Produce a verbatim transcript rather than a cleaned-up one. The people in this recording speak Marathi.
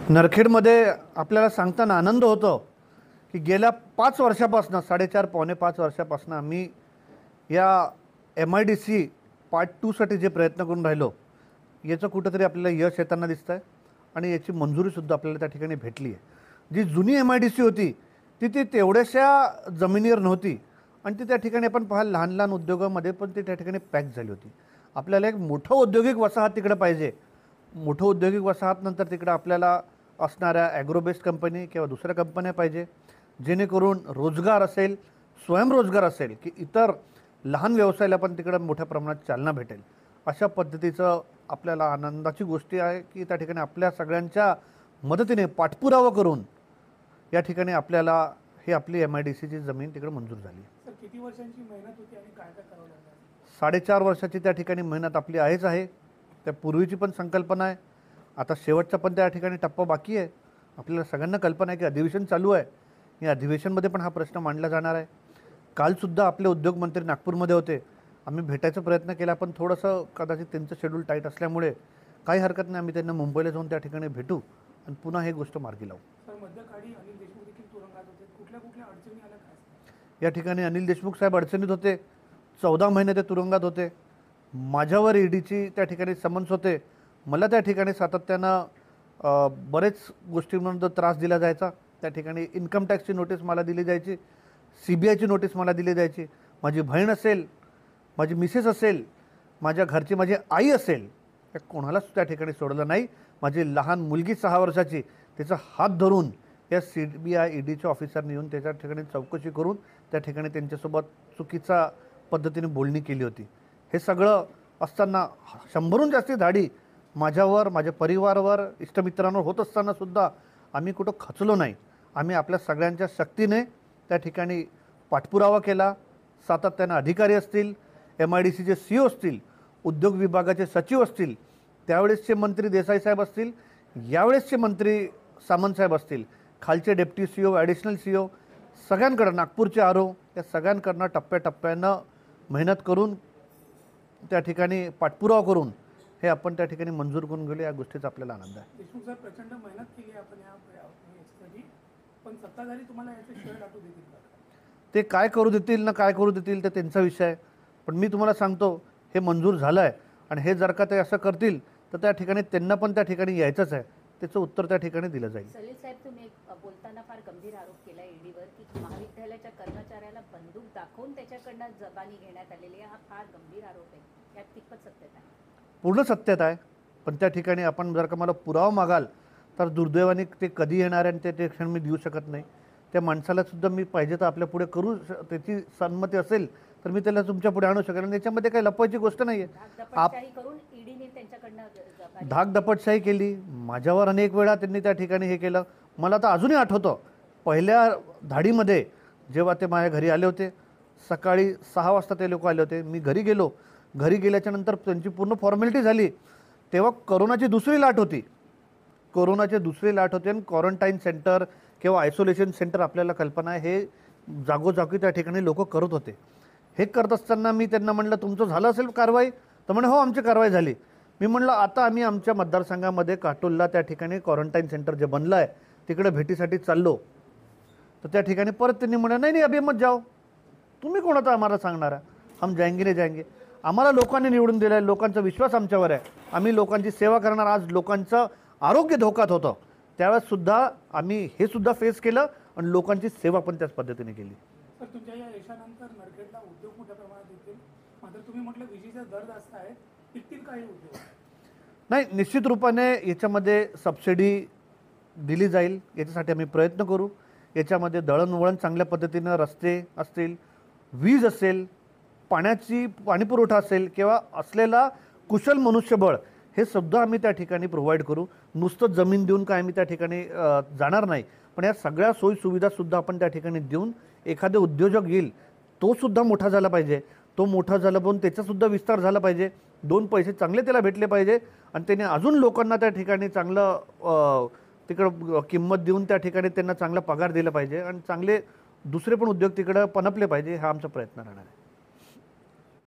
नरखेडमध्ये आपल्याला सांगताना आनंद होतो की गेल्या पाच वर्षापासून साडेचार पावणे पाच वर्षापासून आम्ही या M I D C part टूसाठी जे प्रयत्न करून राहिलो याचं कुठंतरी आपल्याला यश येताना दिसतं आहे आणि याची मंजुरीसुद्धा आपल्याला त्या ठिकाणी भेटली आहे। जी जुनी एम आय डी सी होती ती ती तेवढ्याशा जमिनीवर नव्हती आणि ती त्या ठिकाणी आपण पाहाल लहान लहान उद्योगामध्ये पण ती त्या ठिकाणी पॅक झाली होती। आपल्याला एक मोठं औद्योगिक वसाहत तिकडे पाहिजे। मोठं औद्योगिक वसाहत नंतर तिकडे आपल्याला असणाऱ्या ॲग्रो बेस्ड कंपनी किंवा दुसऱ्या कंपन्या पाहिजे, जेणेकरून रोजगार असेल, स्वयंरोजगार असेल की इतर लहान व्यवसायाला पण तिकडे मोठ्या प्रमाणात चालना भेटेल। अशा पद्धतीचं आपल्याला आनंदाची गोष्टी आहे की त्या ठिकाणी आपल्या सगळ्यांच्या मदतीने पाठपुरावा करून या ठिकाणी आपल्याला ही आपली एम आय डी सीची जमीन तिकडे मंजूर झाली। सर किती वर्षांची मेहनत होती आणि काय काय करावं लागलं? साडेचार वर्षाची त्या ठिकाणी मेहनत आपली आहेच आहे। त्या पूर्वीची पण संकल्पना आहे, आता शेवटचा पण त्या ठिकाणी टप्पा बाकी आहे। आपल्याला सगळ्यांना कल्पना आहे की अधिवेशन चालू आहे, या अधिवेशनमध्ये पण हा प्रश्न मांडला जाणार आहे। कालसुद्धा आपले उद्योगमंत्री नागपूरमध्ये होते, आम्ही भेटायचा प्रयत्न केला पण थोडंसं कदाचित त्यांचं शेड्यूल टाईट असल्यामुळे काही हरकत नाही, आम्ही त्यांना मुंबईला जाऊन त्या ठिकाणी भेटू आणि पुन्हा हे गोष्ट मार्गी लावू। सर मध्यकाळी अनिल देशमुख देखील तुरुंगात होते, कुठल्या कुठल्या अडचणी आल्या काय? या ठिकाणी अनिल देशमुख साहेब अडचणीत होते, चौदा महिने ते तुरुंगात होते। माझ्यावर ईडीची त्या ठिकाणी समन्स होते, मला त्या ठिकाणी सातत्यानं बरेच गोष्टींमध्ये त्रास दिला जायचा। त्या ठिकाणी इन्कम टॅक्सची नोटीस मला दिली जायची, सी बी आयची नोटीस मला दिली जायची। माझी बहीण असेल, माझी मिसेस असेल, माझ्या घरची माझी आई असेल, या कोणालाच त्या ठिकाणी सोडलं नाही। माझी लहान मुलगी सहा वर्षाची, तिचा हात धरून या सी बी आय ईडीच्या ऑफिसरने येऊन त्याच्या ठिकाणी चौकशी करून त्या ठिकाणी त्यांच्यासोबत चुकीचा पद्धतीने बोलणी केली होती। हे सगळं असताना शंभरहून जास्ती धाडी माझ्यावर, माझ्या परिवारावर, इष्टमित्रांवर होत असताना सुद्धा आम्ही कुठं खचलो नाही। आम्ही आपल्या सगळ्यांच्या शक्तीने त्या ठिकाणी पाठपुरावा केला। सातत्यानं अधिकारी असतील, एम आय डी सीचे सी ओ असतील, उद्योग विभागाचे सचिव असतील, त्यावेळेसचे मंत्री देसाई साहेब असतील, यावेळेसचे मंत्री सामंत साहेब असतील, खालचे deputy C O, additional C O, सगळ्यांकडं नागपूरचे आरो, या सगळ्यांकडनं टप्प्याटप्प्यानं मेहनत करून त्या ठिकाणी पाठपुरावा करून हे आपण त्या ठिकाणी मंजूर करून गेलो। या गोष्टीचा आपल्याला आनंद आहे। देशमुख साहेब प्रचंड मेहनत केली आपण या याच्यासाठी, पण सत्ताधारी तुम्हाला याचे श्रेय टाकू देतील का? ते काय करू देतील ना काय करू देतील ते त्यांचा विषय आहे, पण मी तुम्हाला सांगतो हे मंजूर झालं आहे आणि हे जर का ते असं करतील तर त्या ठिकाणी त्यांना पण त्या ठिकाणी यायचंच आहे, त्याचं उत्तर त्या ठिकाणी दिलं जाईल। सलील साहेब, तुम्ही बोलताना फार गंभीर आरोप केला ईडीवर की महाविद्यालयाच्या कर्मचाऱ्याला बंदूक दाखवून त्याच्याकडनं जबानी घेण्यात आलेली आहे, हा फार गंभीर आरोप आहे, यात कितपत सत्यता आहे? पूर्ण सत्यता आहे, पण त्या ठिकाणी आपण जर का मला पुरावा मागाल तर दुर्दैवाने ते कधी येणार आणि ते ते क्षण मी देऊ शकत नाही। त्या माणसाला सुद्धा मी पाहिजे तर आपल्या पुढे करू, त्याची संमती असेल तर मी त्याला तुमच्या पुढे आणू शकेल आणि याच्यामध्ये काही लपवायची गोष्ट नाही आहे। आप धाकदपटशाही केली, माझ्यावर अनेक वेळा त्यांनी त्या ठिकाणी हे केलं। मला तर अजूनही आठवतं पहिल्या धाडीमध्ये जेव्हा ते माझ्या घरी आले होते, सकाळी सहा वाजता ते लोक आले होते, मी घरी गेलो, घरी गेल्याच्या नंतर त्यांची पूर्ण फॉर्मॅलिटी झाली, तेव्हा कोरोनाची दुसरी लाट होती, कोरोनाची दुसरी लाट होती आणि क्वारंटाईन सेंटर किंवा आयसोलेशन सेंटर आपल्याला कल्पना आहे हे जागोजागी त्या ठिकाणी लोक करत होते। हे करत असताना मी त्यांना म्हटलं तुमचं झालं असेल कारवाई, तर म्हणे हो आमची कारवाई झाली। मी म्हटलं आता आम्ही आमच्या मतदारसंघामध्ये काटोलला त्या ठिकाणी क्वारंटाईन सेंटर जे बनलं आहे तिकडे भेटीसाठी चाललो, तर त्या ठिकाणी परत त्यांनी म्हणे नाही नाही अभी मत जाओ, तुम्ही कोणाचा आम्हाला सांगणारा, हम जाएंगे नाही जाएंगे। आम्हाला लोकांनी निवडून दिलं आहे, लोकांचा विश्वास आमच्यावर आहे, आम्ही लोकांची सेवा करणार। आज लोकांचं आरोग्य धोक्यात होतं त्यावेळेससुद्धा आम्ही हे सुद्धा फेस केलं आणि लोकांची सेवा पण त्याच पद्धतीने केली। सर तुमच्या या यशानंतर नरखेडला उद्योग मोठ्या प्रमाणात येतील, मात्र तुम्ही म्हटलं विजेचा दर जास्त आहे, टिकतील काही उद्योग? नाही, निश्चित रूपाने याच्यामध्ये सबसिडी दिली जाईल, याच्यासाठी आम्ही प्रयत्न करू। याच्यामध्ये दळणवळण चांगल्या पद्धतीनं, रस्ते असतील, वीज असेल, पाण्याची पाणीपुरवठा असेल किंवा असलेला कुशल मनुष्यबळ हे सुद्धा आम्ही त्या ठिकाणी प्रोव्हाइड करू। नुसतं जमीन देऊन काय आम्ही त्या ठिकाणी जाणार नाही, पण या सगळ्या सोयीसुविधासुद्धा आपण त्या ठिकाणी देऊन एखादे उद्योजक येईल तो सुद्धा मोठा झाला पाहिजे, तो मोठा झाला पण त्याचासुद्धा विस्तार झाला पाहिजे, दोन पैसे चांगले त्याला भेटले पाहिजे आणि त्याने अजून लोकांना त्या ठिकाणी चांगलं तिकडं किंमत देऊन त्या ठिकाणी त्यांना चांगला पगार दिला पाहिजे आणि चांगले दुसरे पण उद्योग तिकडं पनपले पाहिजे, हा आमचा प्रयत्न राहणार आहे।